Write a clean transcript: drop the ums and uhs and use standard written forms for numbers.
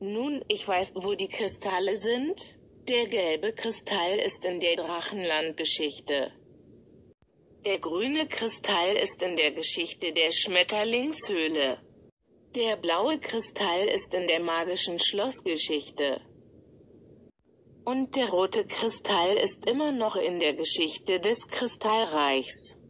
Nun, ich weiß, wo die Kristalle sind. Der gelbe Kristall ist in der Drachenlandgeschichte. Der grüne Kristall ist in der Geschichte der Schmetterlingshöhle. Der blaue Kristall ist in der magischen Schlossgeschichte. Und der rote Kristall ist immer noch in der Geschichte des Kristallreichs.